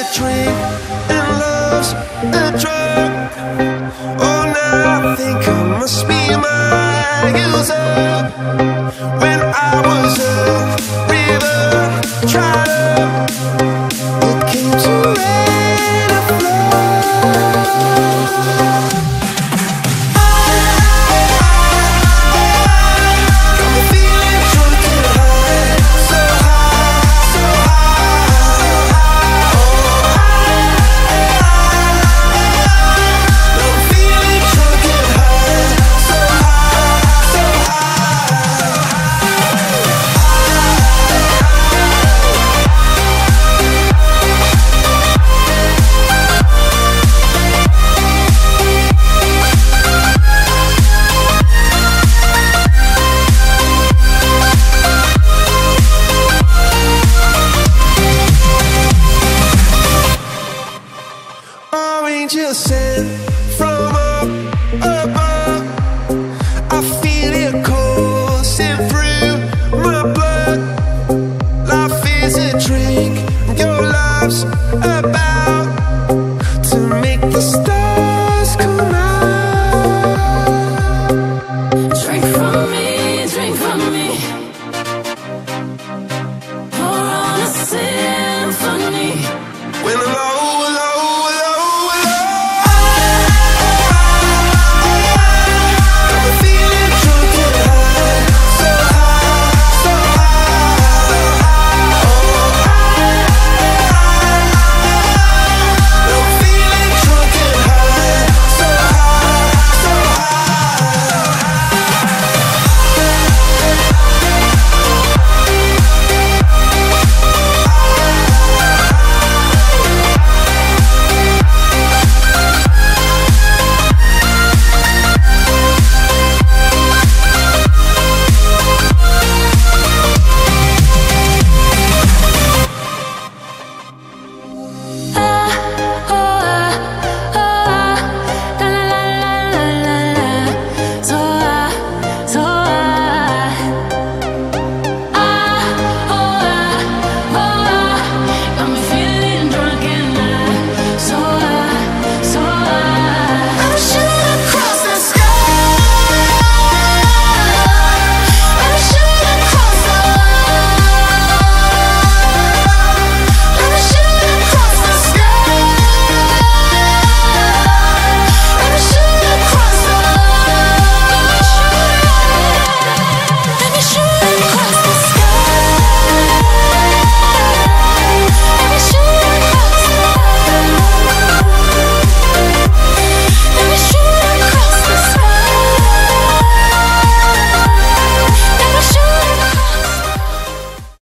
drink and love's a drug. Oh, now I think I must be my user. When I was a river trotter, it came to rain and flood. Got me feeling drunk and high, so high, so high. I'm feeling drunk and high, so high, so high. Angels sent from up above. I feel it coursing through my blood. Life is a drink, your love's a bad.